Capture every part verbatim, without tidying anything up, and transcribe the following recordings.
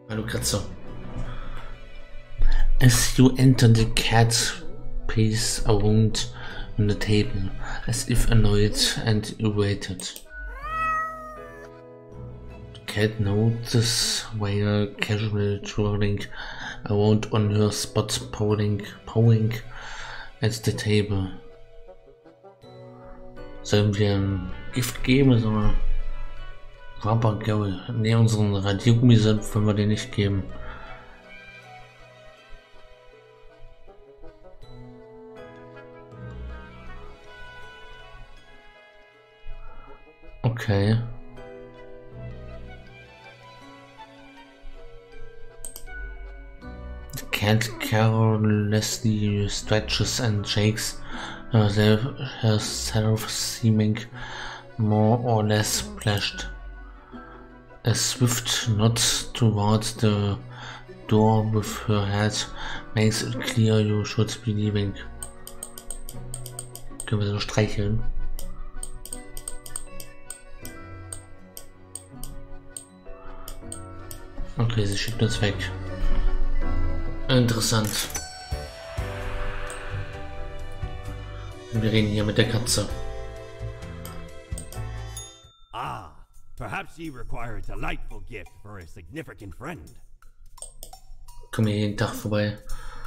Hallo Kratzer. As you enter, the cat paces around on the table, as if annoyed and irritated. The cat notices while casually twirling around on her spot, powering, powering at the table. Sollen wir ein Gift geben, so Rubbergel? Ne, unseren Radiergummisenf wollen wir den nicht geben. Okay. The cat carelessly stretches and shakes herself, seeming more or less splashed. A swift nod towards the door with her head makes it clear you should be leaving. Können wir so streicheln? Okay, sie schickt uns weg. Interessant. Wir reden hier mit der Katze. Ah, perhaps you require a delightful gift for a significant friend. Kommen hier jeden Tag vorbei.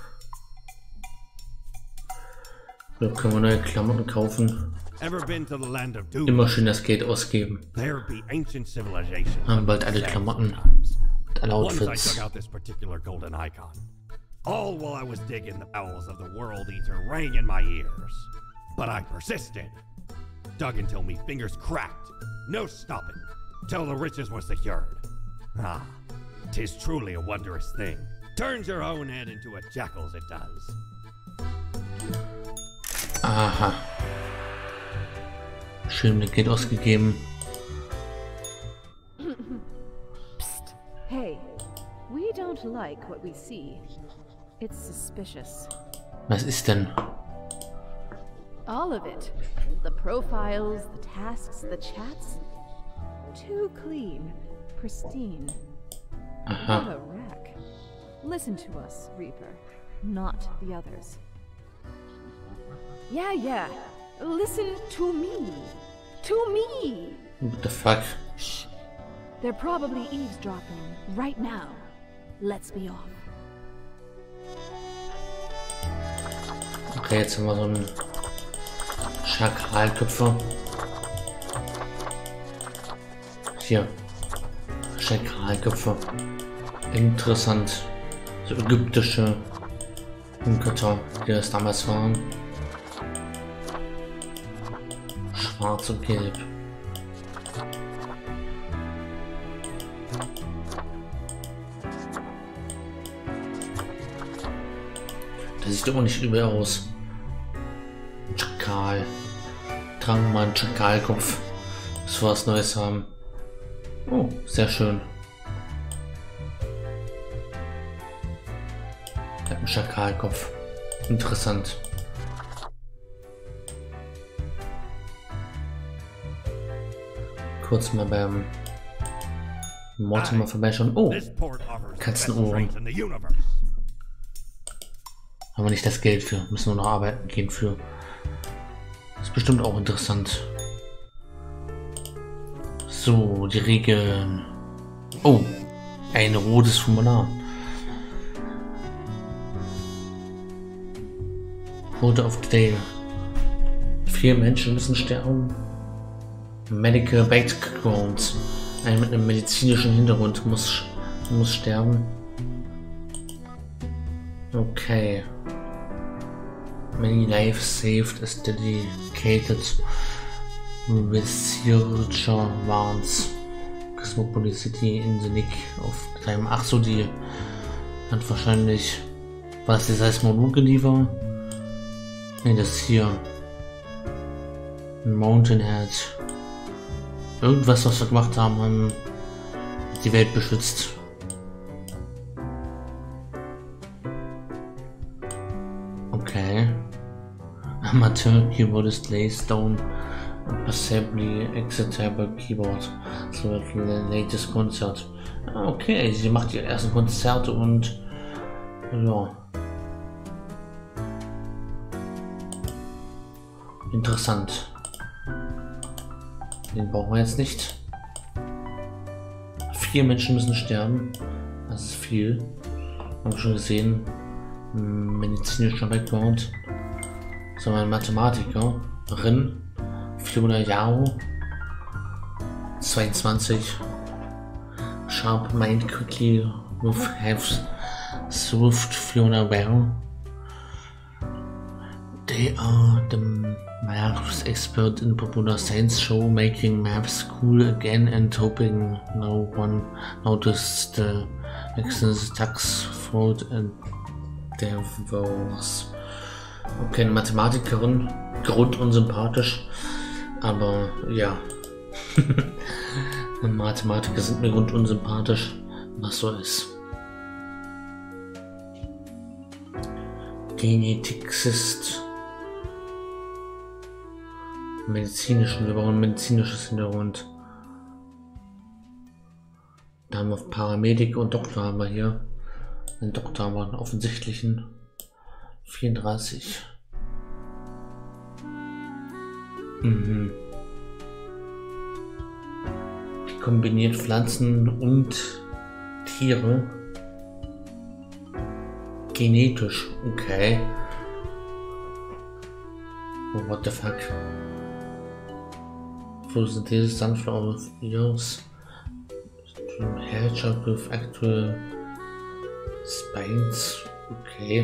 So können wir neue Klamotten kaufen. Ever been to the land of Doom? Immer schön das Geld ausgeben. There be ancient civilizations. Haben bald alle Klamotten. Alle Once I Outfits. took out this particular golden icon. All while I was digging, the bowels of the world eater rang in my ears. But I persisted. Dug until me fingers cracked. No stopping. Till the riches were secured. Ah, 'tis truly a wondrous thing. Turns your own head into a jackal's, it does. Aha. Schön mit Geld ausgegeben. Psst. Hey, we don't like what we see. It's suspicious. Was ist denn? All of it. The profiles, the tasks, the chats. Too clean. Pristine. What Aha. a wreck. Listen to us, Reaper. Not the others. Yeah, yeah. Listen to me. To me. What the fuck? Shh. They're probably eavesdropping right now. Let's be off. Okay, jetzt haben wir so einen Schakalköpfe. Hier. Schakalköpfe. Interessant. So ägyptische Götter, die das damals waren. Schwarz und gelb. Das sieht aber nicht übel aus. Schakal. Tragen mal einen Schakalkopf, bis wir was Neues haben. Oh, sehr schön. Der hat einen Schakalkopf. Interessant. Kurz mal beim Mortimer vorbeischauen. Oh, Katzenohren. Haben wir nicht das Geld für. Müssen wir noch arbeiten gehen für. Das ist bestimmt auch interessant. So, die Regeln. Oh, ein rotes Formular. Order of the Day. Vier Menschen müssen sterben. Medical Background. Ein mit einem medizinischen Hintergrund muss, muss sterben. Okay. Many lives saved is dedicated researcher warns Cosmopolicity in the Nick of Time. Ach so, die hat wahrscheinlich, was die Seismologie war? Ne, das hier. Mountainhead. Irgendwas, was wir gemacht haben, haben die Welt beschützt. Okay. Amateur keyboardist lays down a passably acceptable keyboard. So the latest concert. Okay, sie macht ihre ersten Konzerte und ja. Interessant. Den brauchen wir jetzt nicht. Vier Menschen müssen sterben. Das ist viel. Haben wir schon gesehen. Medizinischer Background. So, ein Mathematikerin. Fiona Yao. zweiundzwanzig. Sharp mind quickly with have swift Fiona well. They are the maps expert in popular science show, making maps cool again and hoping no one noticed the excess tax fraud and there was. Okay, eine Mathematikerin, grundunsympathisch, aber ja. Mathematiker sind mir grundunsympathisch, was so ist. Geneticist. Medizinischen, wir brauchen ein medizinisches Hintergrund. Da haben wir Paramedic und Doktor haben wir hier. Den Doktor haben wir einen offensichtlichen. vierunddreißig. Mhm. Kombiniert Pflanzen und Tiere. Genetisch, okay. Oh, what the fuck? Photosynthesis, sunflower years. Hair chop with actual spines, okay.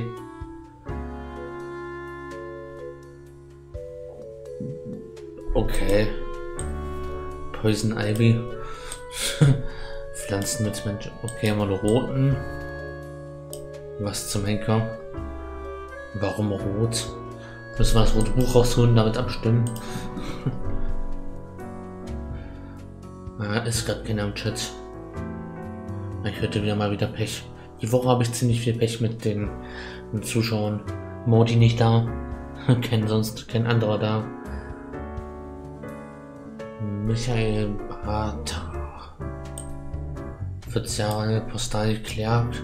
Okay. Poison Ivy. Pflanzen mit Menschen. Okay, haben wir einen roten. Was zum Henker? Warum rot? Müssen wir das rote Buch rausholen, damit abstimmen? Ah, ist gerade keiner im Chat. Ich hätte wieder mal wieder Pech. Die Woche habe ich ziemlich viel Pech mit den, mit den Zuschauern. Modi nicht da. Kein sonst kein anderer da. Michael Barter. vierzig Jahre Postal Clerk.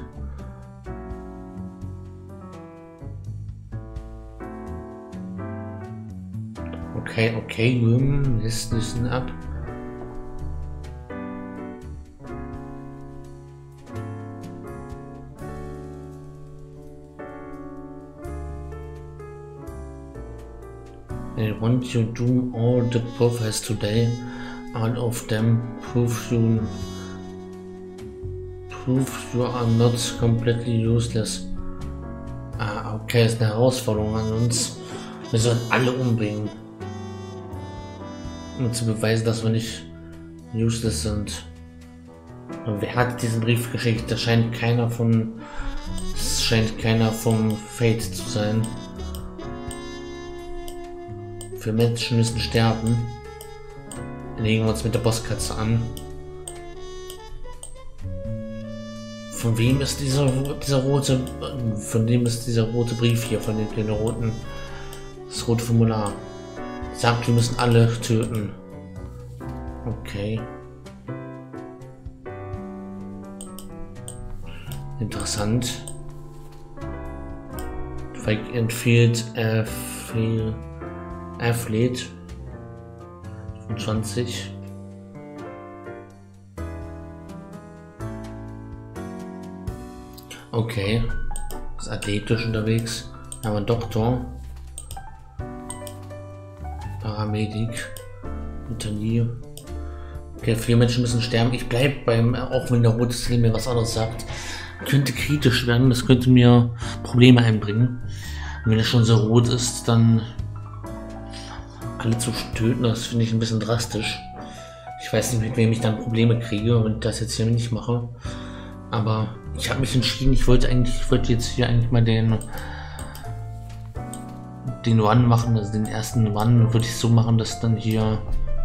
Okay, okay, hm, Listen, listen ab. I want you to do all the profiles today. All of them prove you prove you are not completely useless. Ah, okay, ist eine Herausforderung an uns. Wir sollen alle umbringen. Um zu beweisen, dass wir nicht useless sind. Und wer hat diesen Brief geschickt? Das scheint keiner von. Es scheint keiner vom Fate zu sein. Für Menschen müssen sterben. Legen wir uns mit der Bosskatze an. Von wem ist dieser, dieser rote, von wem ist dieser rote Brief hier, von den, den roten, das rote Formular? Sagt, wir müssen alle töten. Okay. Interessant. Fake Enfield Athlete. fünfundzwanzig. Okay. Ist athletisch unterwegs. Wir haben einen Doktor. Paramedic. Internie. Okay, vier Menschen müssen sterben. Ich bleibe beim, auch wenn der rote Skill mir was anderes sagt. Könnte kritisch werden, das könnte mir Probleme einbringen. Und wenn es schon so rot ist, dann alle zu töten, das finde ich ein bisschen drastisch. Ich weiß nicht, mit wem ich dann Probleme kriege und das jetzt hier nicht mache. Aber ich habe mich entschieden, ich wollte eigentlich, ich wollte jetzt hier eigentlich mal den den One machen, also den ersten One würde ich so machen, dass dann hier,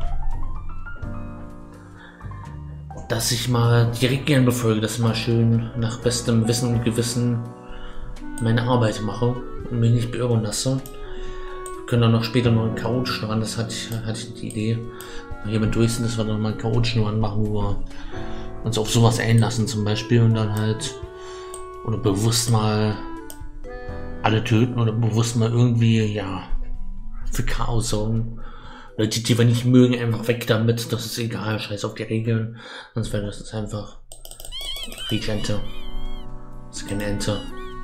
dass ich mal die Regeln befolge, dass ich mal schön nach bestem Wissen und Gewissen meine Arbeit mache und mich nicht beirren lasse. Wir können dann noch später noch einen chaotischen Run, das hatte ich, hatte ich die Idee. Wenn wir durch sind, dass wir dann mal einen chaotischen Run machen, wo wir uns auf sowas einlassen zum Beispiel und dann halt oder bewusst mal alle töten oder bewusst mal irgendwie, ja, für Chaos sorgen. Leute, die wir nicht mögen, einfach weg damit, das ist egal, scheiß auf die Regeln, sonst wäre das jetzt einfach Kriechente. Das ist keine Ente.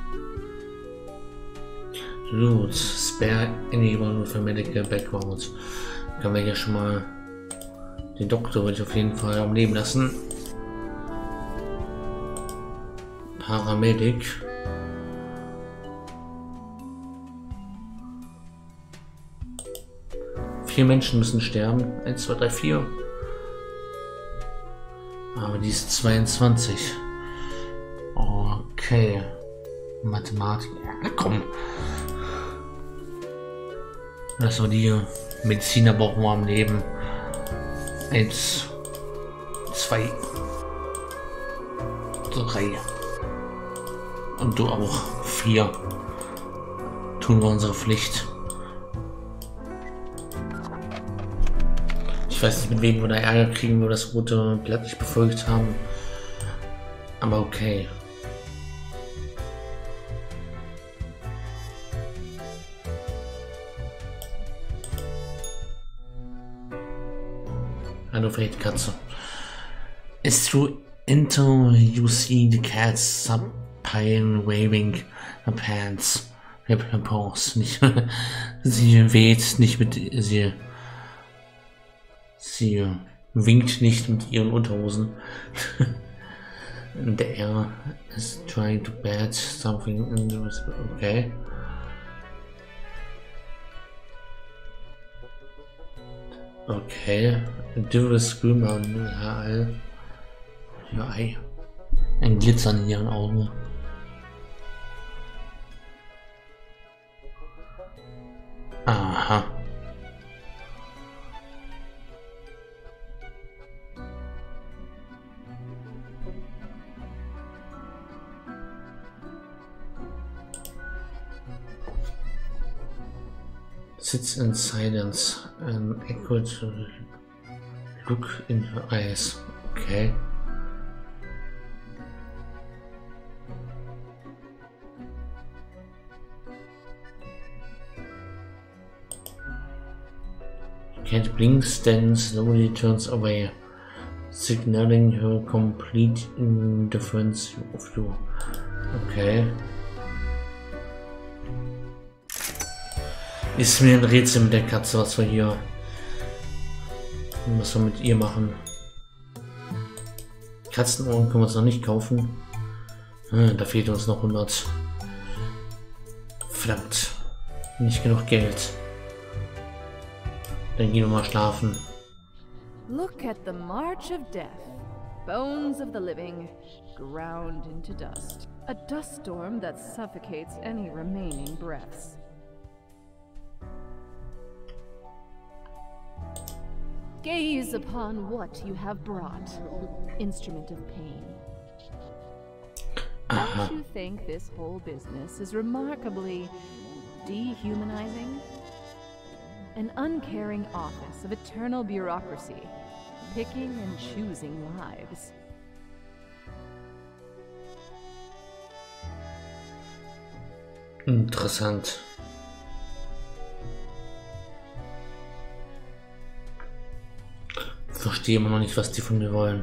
Gut, Spare Anyone with a Medical Background. Können wir hier schon mal den Doktor würde ich auf jeden Fall am Leben lassen. Paramedic. Vier Menschen müssen sterben. Eins, zwei, drei, vier. Aber die ist zweiundzwanzig. Okay. Mathematik. Ja, komm. Das war die Mediziner brauchen wir am Leben. Eins, zwei, drei. Und du auch. Vier. Tun wir unsere Pflicht. Ich weiß nicht, mit wem wir da Ärger kriegen, wo das rote Blatt nicht befolgt haben. Aber okay. Hallo, Katze. As you enter, you see the cat supine waving her pants. Her paws. Nicht, sie weht nicht mit sie. Sie winkt nicht mit ihren Unterhosen. The air is trying to bat something in the okay. Okay. Devil Scream an ja, ey. Ein Glitzern in ihren Augen. Aha. Sits in silence and echo to look in her eyes. Okay. Cat blinks, then slowly turns away, signaling her complete indifference of you. Okay. Ist mir ein Rätsel mit der Katze, was wir hier, was wir mit ihr machen. Katzenohren können wir uns noch nicht kaufen. Hm, da fehlt uns noch hundert. Verdammt, nicht genug Geld. Dann gehen wir mal schlafen. Look at the march of death. Bones of the living, ground into dust. A dust storm that suffocates any remaining breaths. Gaze upon what you have brought, instrument of pain. Don't you think this whole business is remarkably dehumanizing? An uncaring office of eternal bureaucracy, picking and choosing lives. Interessant. Ich verstehe immer noch nicht, was die von mir wollen.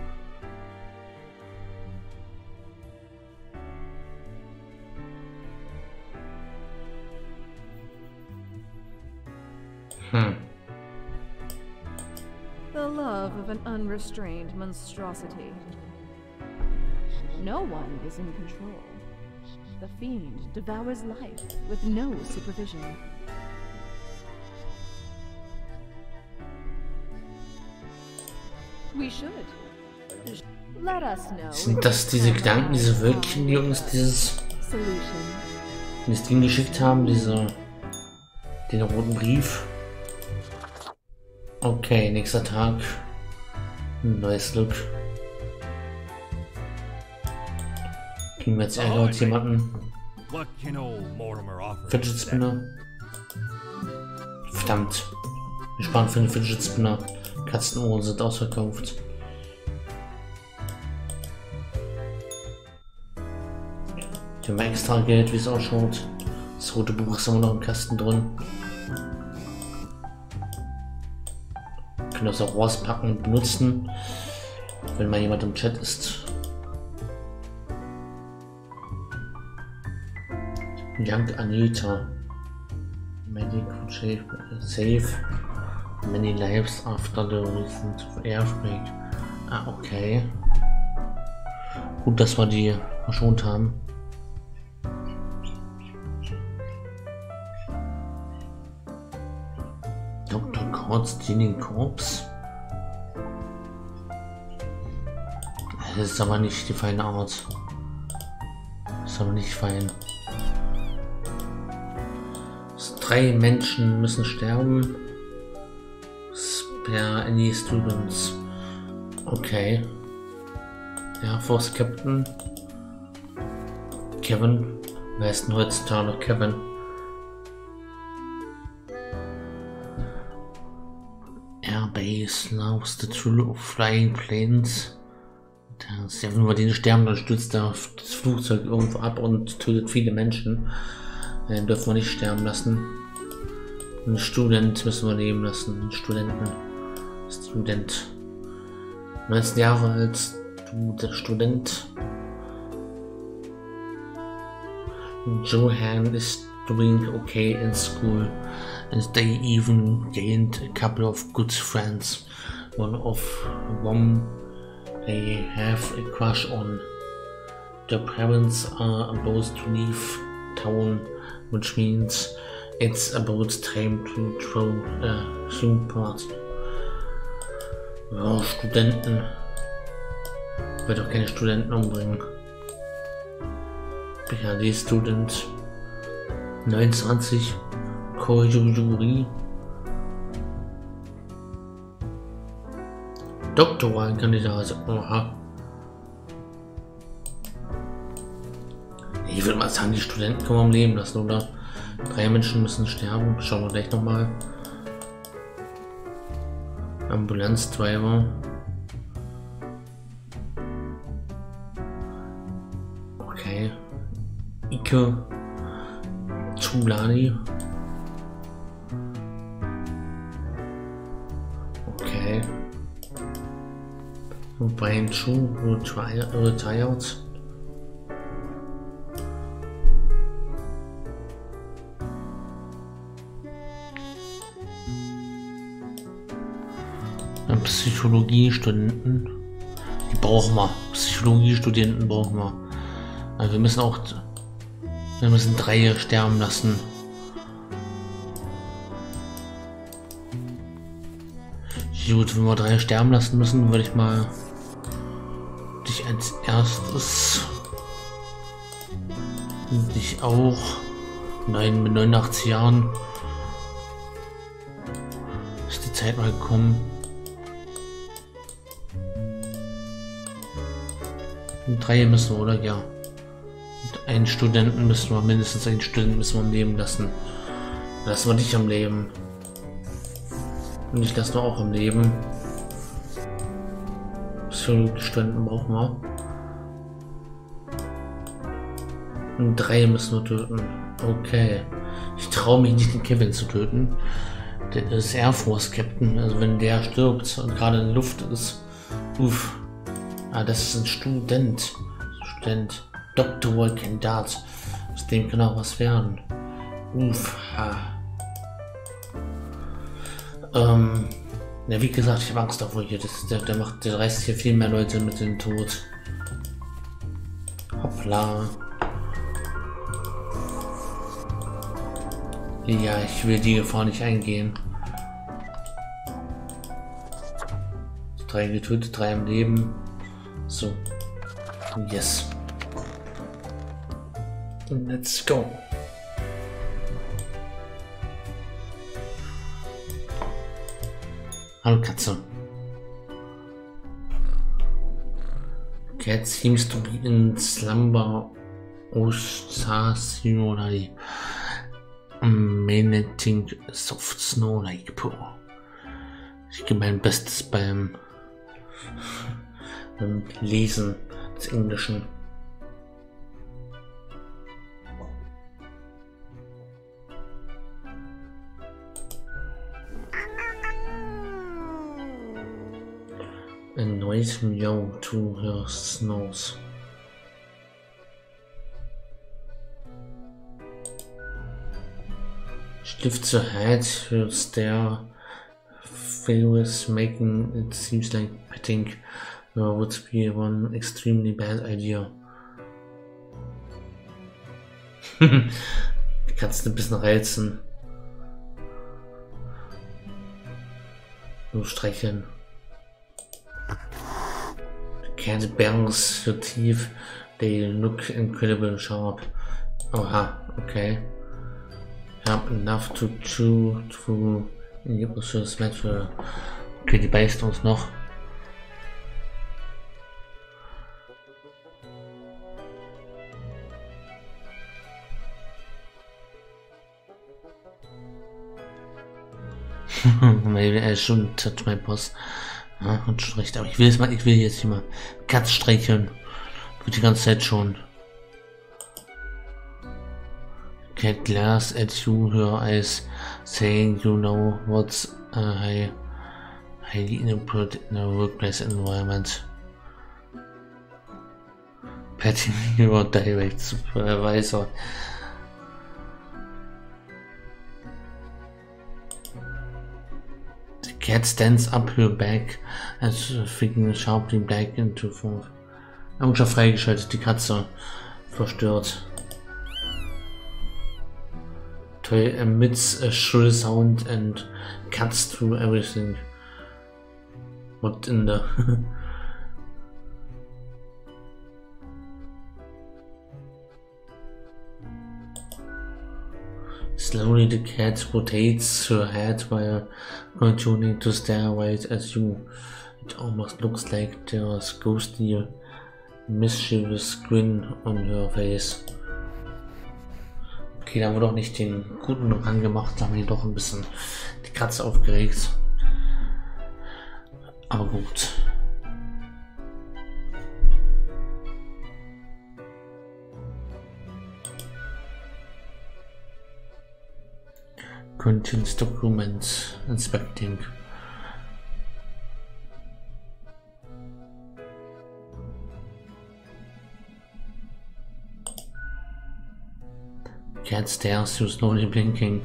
Hm. The love of an unrestrained monstrosity. No one is in control. The fiend devours life with no supervision. We should. Let us know. Sind das diese Gedanken, diese Wölkchen, die uns dieses, dieses Ding geschickt haben, diese, den roten Brief? Okay, nächster Tag. Neues Look. Kriegen wir jetzt Ärger mit jemanden? Fidget Spinner. Verdammt. Wir sparen für den Fidget Spinner. Katzenohren sind ausverkauft. Wir haben extra Geld, wie es ausschaut. Das rote Buch ist immer noch im Kasten drin. Wir können das auch rauspacken und benutzen, wenn mal jemand im Chat ist. Young Anita. Medical safe, safe. Many lives after the recent earthquake. Ah, okay. Gut, dass wir die verschont haben. Doktor Kort's Cleaning Corps. Das ist aber nicht die feine Art. Das ist aber nicht fein. Drei Menschen müssen sterben. Spare any students. Okay. Air Force Captain. Kevin. Wer ist denn heutzutage noch Kevin? Airbase loves the thrill of flying planes. Das, ja, wenn wir den sterben, dann stürzt das Flugzeug irgendwo ab und tötet viele Menschen. Den dürfen wir nicht sterben lassen. Ein Student müssen wir leben lassen. Ein Studenten. Student. neunzehn Jahre alt. Du, der Student. Johan is doing okay in school. And they even gained a couple of good friends. One of whom they have a crush on. Their parents are about to leave town, which means it's about time to throw a swing part. Ja, Studenten. Ich werde auch keine Studenten umbringen. P H D-Student. neunundzwanzig. Koyuri. Doktorwahlkandidat. Oha. Ich würde mal sagen, die Studenten können wir am Leben lassen, oder? Drei Menschen müssen sterben. Schauen wir gleich nochmal. Ambulanzdriver. Okay. Ike Chulani. Okay. Und Brian Chu retired. Psychologiestudenten, die brauchen wir. Psychologiestudenten brauchen wir. Also wir müssen auch, wir müssen drei sterben lassen. Gut, wenn wir drei sterben lassen müssen, würde ich mal dich als erstes, dich auch. Nein, mit neunundachtzig Jahren ist die Zeit mal gekommen. Drei müssen wir, oder? Ja. Und einen Studenten müssen wir, mindestens einen Studenten müssen wir am Leben lassen. Lassen wir dich am Leben. Und ich lasse nur auch am Leben. Psychologie-Studenten brauchen wir. Und drei müssen wir töten. Okay. Ich traue mich nicht, den Kevin zu töten. Der ist Air Force Captain. Also wenn der stirbt und gerade in der Luft ist. Uff. Ah, das ist ein Student. Student. Doktorwahlkandidat. Aus dem kann auch was werden. Uff. Ha. Ähm. Ja, wie gesagt, ich habe Angst davor hier. Das, der, der macht, der reißt hier viel mehr Leute mit dem Tod. Hoppla. Ja, ich will die Gefahr nicht eingehen. Drei getötet, drei im Leben. So. Yes. Let's go. Hallo Katze. Cat seems to be in slumber ostationally. Managing soft snow like poor. Ich gebe mein Bestes beim, beim Lesen des Englischen. white meow to her nose. She lifts her head, her stare favors, making it seems like petting her would be one extremely bad idea. Die Katze ein bisschen reizen. Nur streicheln. The cat bares her teeth. They look incredibly sharp. Oha, okay. Sharp enough to chew through Nibus's metal. Okay, die beißt uns noch. Maybe I shouldn't touch my boss. Ja, hat schon recht, aber ich will jetzt mal, ich will jetzt hier mal Katz streicheln. Tut die ganze Zeit schon. Cat glares at you, her eyes saying you know what's a high, highly inappropriate in a workplace environment. Patting your direct supervisor. The cat stands up her back as flicking sharply back into form. Augenschau freigeschaltet, die Katze verstört. Toy emits a shrill sound and cuts through everything. What in the... Slowly the cat rotates her head while continuing to stare right at you. It almost looks like there's a ghostly, mischievous grin on her face. Okay, da haben wir doch nicht den guten Rang gemacht, da haben wir doch ein bisschen die Katze aufgeregt. Aber gut. Contains documents inspecting. Cat stares, you slowly blinking.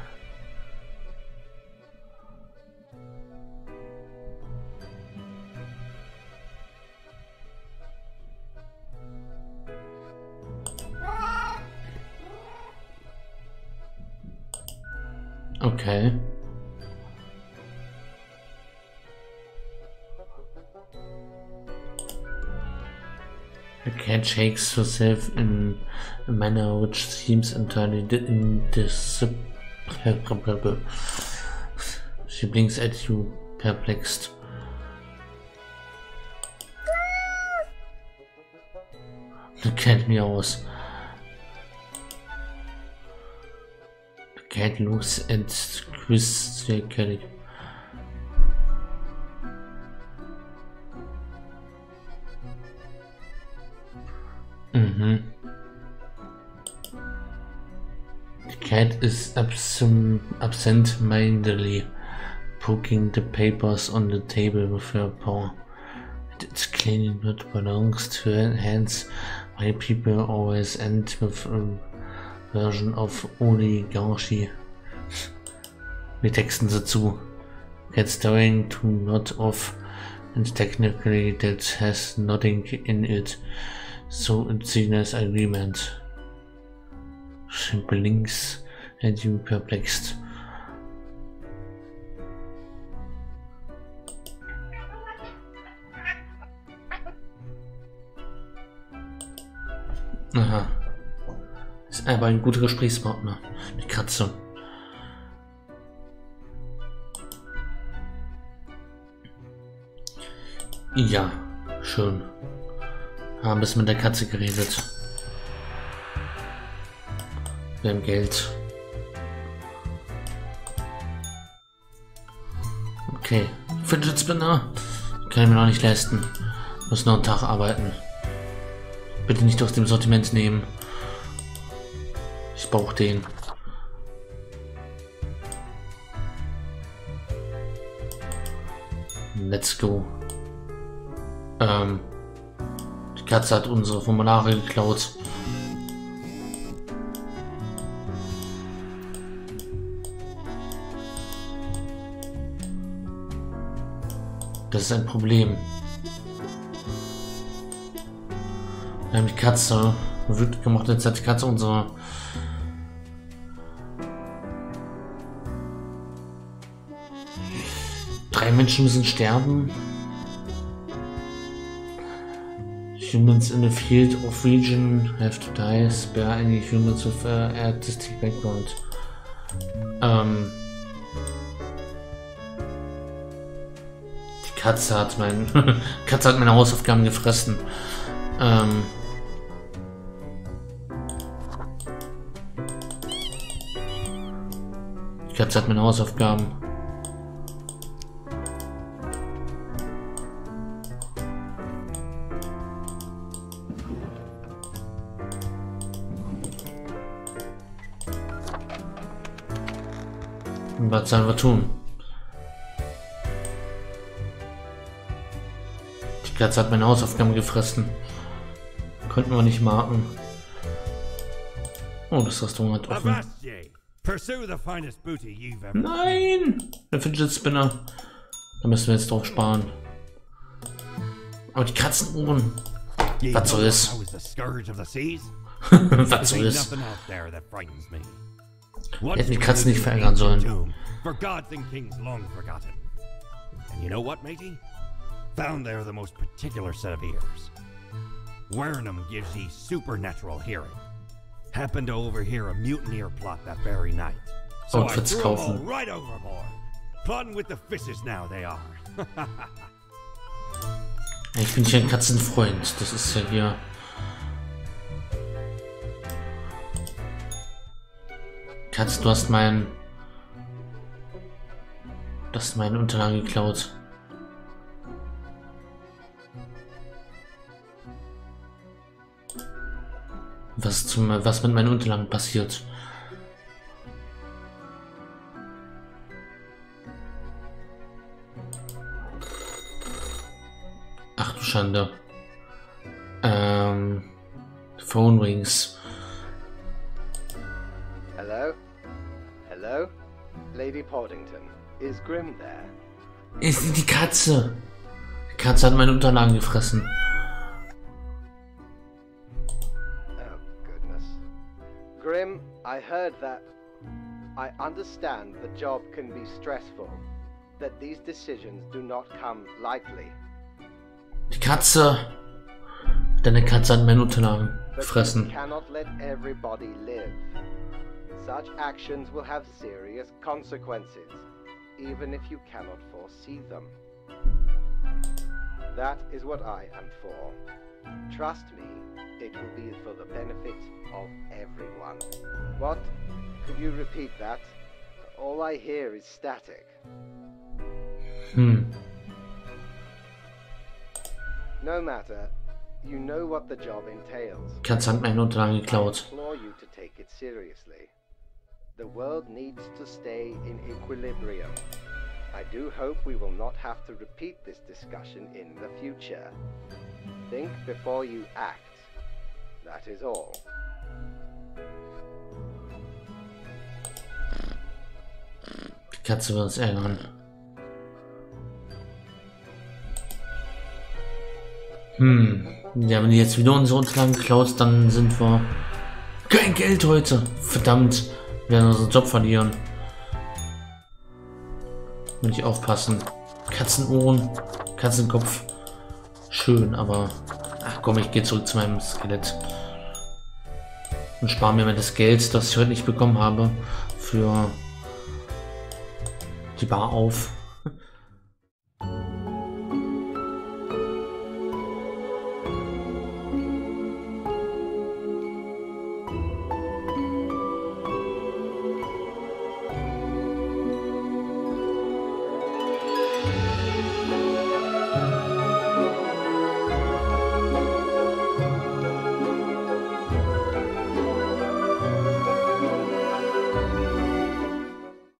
Okay. The cat shakes herself in a manner which seems entirely indescribable. She blinks at you, perplexed. The cat meows. The cat looks at Chris Kelly. Mm-hmm. The cat is absent, absent-mindedly poking the papers on the table with her paw. It's clearly not belongs to her hands. Why people always end with a version of oligarchy. Wir texten sie zu. Cat's starting to nod off, and technically that has nothing in it. So it's seen as agreement. She blinks at you, perplexed. Aha. Ist aber ein guter Gesprächspartner. Die Katze. Ja, schön. Haben ein bisschen mit der Katze geredet. Wir haben Geld. Okay. Fidget Spinner. Kann ich mir noch nicht leisten. Muss noch einen Tag arbeiten. Bitte nicht aus dem Sortiment nehmen. Ich brauche den. Let's go. Ähm, die Katze hat unsere Formulare geklaut. Das ist ein Problem. Wir haben die Katze wütend gemacht, jetzt hat die Katze unsere drei Menschen müssen sterben. Humans in the field of region have to die. Spare any humans with uh, artistic background. Ähm, die Katze hat mein Katze hat meine Hausaufgaben gefressen. Ähm, die Katze hat meine Hausaufgaben. Was sollen wir tun? Die Katze hat meine Hausaufgaben gefressen. Könnten wir nicht marken. Oh, das Restaurant hat offen. Nein! Der Fidget Spinner. Da müssen wir jetzt drauf sparen. Aber die Katzenohren. Was so ist. Was so ist. Wir hätten die Katzen nicht verärgern sollen. Forgotten kings long forgotten. And you know what, matey? Found there the most particular set of ears. Wernham gives ye supernatural hearing. Happened to overhear a mutineer plot that very night. So I threw 'em all right overboard. Plotting with the fishes now they are. Ich bin hier ein Katzenfreund. Das ist ja hier. Katz, du hast mein. Das ist meine Unterlagen geklaut. Was zum was mit meinen Unterlagen passiert? Ach du Schande. Ähm, Phone rings. Hello? Hello? Lady Portington. Is Grimm there? Ist die Katze. Die Katze hat meine Unterlagen gefressen. Oh, goodness. Grimm, I heard that. I understand the job can be stressful. That these decisions do not come lightly. Die Katze. Deine Katze hat meine Unterlagen gefressen. But you cannot let everybody live. Such actions will have serious consequences, even if you cannot foresee them. That is what I am for. Trust me, it will be for the benefit of everyone. What? Could you repeat that? All I hear is static. Hmm. No matter. You know what the job entails. Katze hat meine Unterlagen geklaut. I implore you to take it seriously. The world needs to stay in equilibrium. I do hope we will not have to repeat this discussion in the future. Think before you act. That is all. Die Katze wird uns ärgern. Hm. Ja, wenn die jetzt wieder unsere Unterlagen klaut, dann sind wir kein Geld heute. Verdammt. Wir werden unseren Job verlieren. Muss ich aufpassen. Katzenohren, Katzenkopf. Schön, aber... Ach komm, ich gehe zurück zu meinem Skelett. Und spare mir mal das Geld, das ich heute nicht bekommen habe, für die Bar auf.